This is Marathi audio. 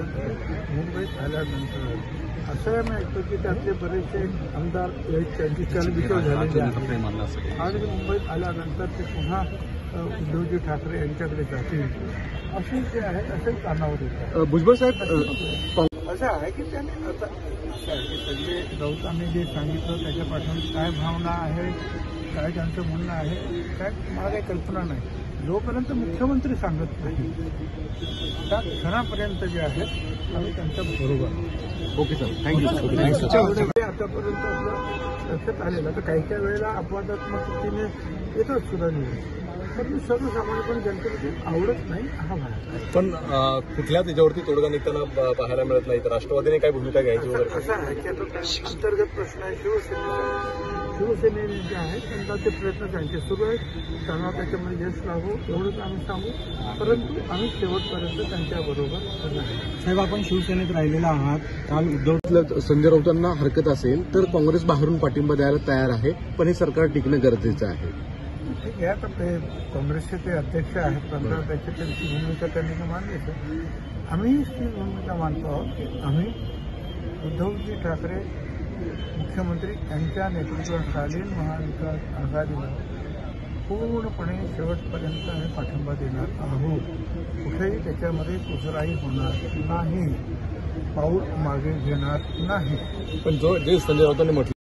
मुंबईत आल्यानंतर असं मी ऐकतो की त्यातले बरेचसे आमदार त्यांची चलबिचल झालेली आहे आणि मुंबईत आल्यानंतर ते पुन्हा उद्धवजी ठाकरे यांच्याकडे जातील असे जे आहे असेच कानावर येतात. भुजबळ साहेब असं आहे की त्याने आता संजय राऊतांनी जे सांगितलं त्याच्या पाठवून काय भावना आहे, काय त्यांचं म्हणणं आहे, काय मला काही कल्पना नाही. जोपर्यंत मुख्यमंत्री सांगत नाही त्या क्षणापर्यंत जे आहे आम्ही त्यांच्या बरोबर. Okay sir, thank you. आतापर्यंत आपलं लक्षात आलेलं तर काही काही वेळेला अपवादात्मक रीतीने येतच सुद्धा नाही, पण सर्वसामान्यपणे जनतेमध्ये आवडत नाही हा भाग. पण कुठल्या त्याच्यावरती तोडगा निघताना पाहायला मिळत नाही तर राष्ट्रवादीने काय भूमिका घ्यायची वगैरे असं आहे की आता अंतर्गत प्रश्न आहे शिवसेनेने जे आहे त्यांना ते प्रयत्न त्यांचे सुरू आहेत. त्यांना त्याच्यामध्ये यश लागू एवढंच आम्ही सांगू, परंतु आम्ही शेवटपर्यंत त्यांच्याबरोबर नाही. साहेब, आपण शिवसेनेत राहिलेला आहात. काल उद्धव संजय राऊतांना हरकत असेल तर काँग्रेस बाहेरून पाठिंबा द्यायला तयार आहे, पण हे सरकार टिकणं गरजेचं आहे. ठीक आहे, आता ते काँग्रेसचे ते अध्यक्ष आहेत, पंधरा त्यांची भूमिका त्यांनी मांडली. आम्ही ती भूमिका मांडतो आहोत की आम्ही उद्धवजी ठाकरे मुख्यमंत्री यांच्या नेतृत्वाखालील महाविकास आघाडीला पूर्णपणे शेवटपर्यंत आम्ही पाठिंबा देणार आहोत. कुठेही त्याच्यामध्ये कुचराई होणार नाही, पाऊल मागे घेणार नाही. पण जे संजय राऊतांनी म्हटलं